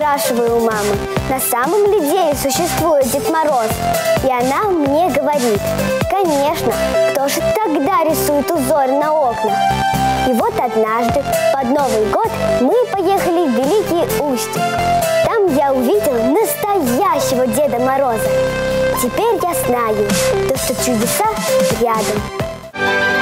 спрашиваю у мамы, на самом ли деле существует Дед Мороз. И она мне говорит: конечно, кто же тогда рисует узоры на окнах? И вот однажды, под Новый год, мы поехали в Великий Устюг. Там я увидела настоящего Деда Мороза. Теперь я знаю, что чудеса рядом.